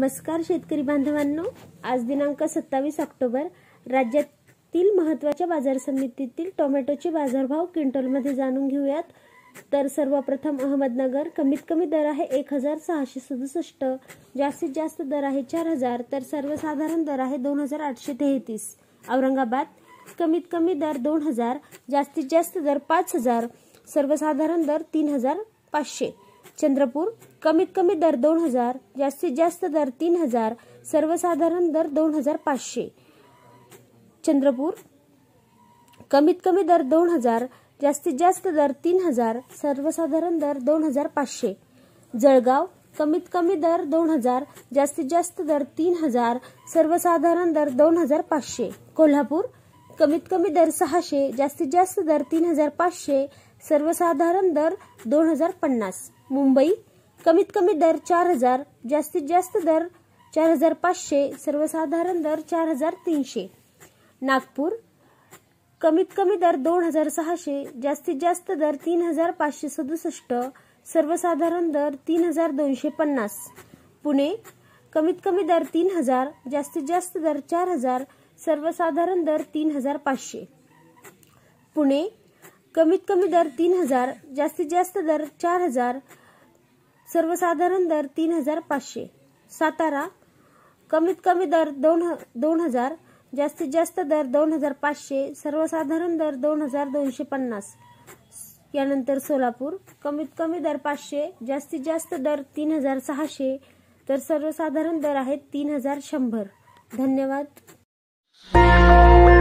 नमस्कार शेतकरी बांधवांनो, आज दिनांक 27 ऑक्टोबर राज्यातील महत्त्वाच्या बाजार समितीतील टोमॅटोचे बाजारभाव क्विंटलमध्ये जाणून घेऊयात। तर सर्वप्रथम अहमदनगर कमीत कमी दर आहे 1667, जास्तीत जास्त दर आहे 4000, तर सर्वसाधारण दर आहे 2833। औरंगाबाद कमीत कमी दर 2000, जास्तीत जास्त दर 5000, सर्वसाधारण दर 3500। चंद्रपूर कमीत कमी दर 2000, जास्तीत जास्त दर 3000, सर्वसाधारण दर 2500। चंद्रपूर कमीत कमी दर 2000, जास्तीत जास्त दर 3000, सर्वसाधारण दर 2500। जळगाव कमीत कमी दर 2000, जास्तीत जास्त दर 3000, सर्वसाधारण दर 2500। कोल्हापूर कमीत कमी दर 600, जास्तीत जास्त दर 3500, सर्वसाधारण दर 2050। मुंबई कमीत कमी दर 4000, जास्तीत जास्त दर 4500, सर्वसाधारण दर 4300। नागपूर कमीत कमी दर 2600, जास्तीत जास्त दर 3567, सर्वसाधारण दर 3250। पुणे कमीत कमी दर 3000, जास्तीत जास्त दर 4000, सर्वसाधारण दर 3500। पुणे कमीत कमी दर 3000, जास्तीत जास्त दर 4000, सर्वसाधारण दर 3500। सातारा कमीत कमी दर 2000, जास्तीत जास्त दर 2500, सर्वसाधारण दर 2250। यानंतर सोलापूर कमीत कमी दर 500, जास्तीत जास्त दर 3600, तर सर्वसाधारण दर आहे 3100। धन्यवाद।